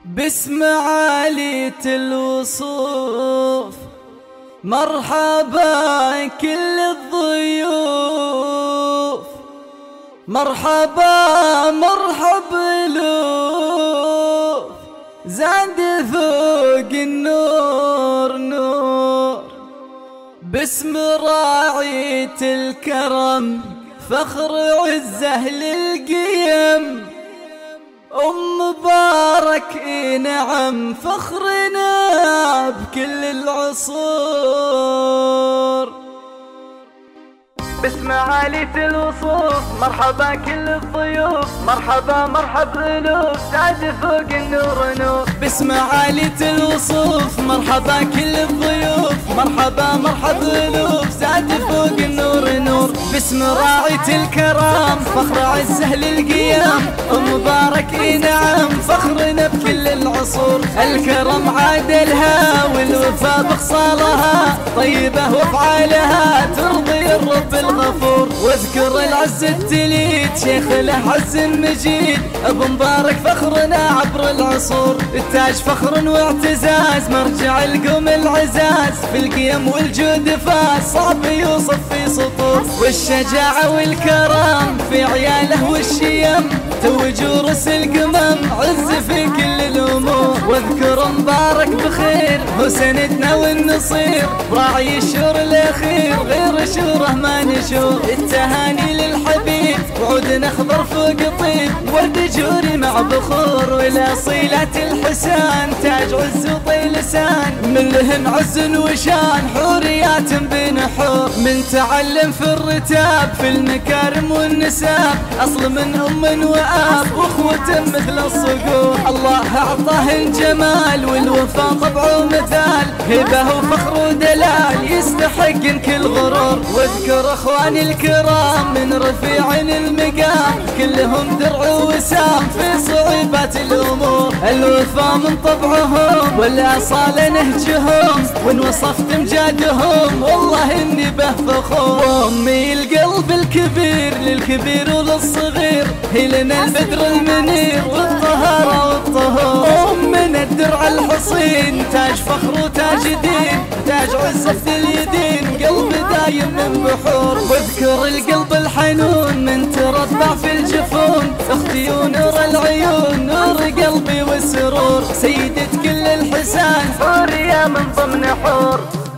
باسم عالية الوصوف مرحبا كل الضيوف، مرحبا مرحب الوف، زاد فوق النور نور. باسم راعية الكرم فخر عزه للقيم، مبارك نعم فخرنا بكل العصور. باسم عالية الوصوف مرحبا كل الضيوف، مرحبا مرحب الوف، زاد فوق النور نور. باسم عالية الوصوف مرحبا كل الضيوف، مرحبا مرحب الوف، زاد فوق النور نور. باسم راعية الكرام فخر عزه للقيام، مبارك نعم فخرنا بكل العصور. الكرم عادلها والوفا بخصالها، طيبة وافعالها ترضي الرب الغفور. واذكر العز التليد شيخ له عز مجيد، ابو مبارك فخرنا عبر العصور. التاج فخر واعتزاز مرجع القوم العزاز، في القيم والجود فاز صعب يوصف في سطور. والشجاعة والكرم في عياله والشيم، توج ورس القمم عز في كل الامور. واذكر مبارك بخير هو سندنا والنصير، راعي الشهر الاخير غير شوره ما نشور. التهاني للحبيب وعود اخضر فوق طيب، ورد جوري مع بخور. والاصيلات الحسان تاج عز وطي لسان، من لهن عز وشان حوريات بين حور. من تعلم في الرتاب في المكارم والنساب، اصل من ام واب واخوة مثل الصقور. الله اعطاه الجمال والوفا طبعه مثال، هبه وفخر ودلال يستحق كل غرور. واذكر اخواني الكرام من رفيع المقام، كلهم درع وسام في صعوبات الامور. الوفا من طبعهم والاصاله نهجهم، وان وصفت امجادهم والله اني به فخور. وامي القلب الكبير للكبير وللصغير، هي لنا البدر المنير والطهارة والطهور. من الدرع الحصين تاج فخر وتاج دين، تاج عزة اليدين قلب دايم من بحور. واذكر القلب الحنون من تربع في الجفون، اختي ونور العيون نور قلبي والسرور. سيدة كل الحسان حورية من ضمن حور.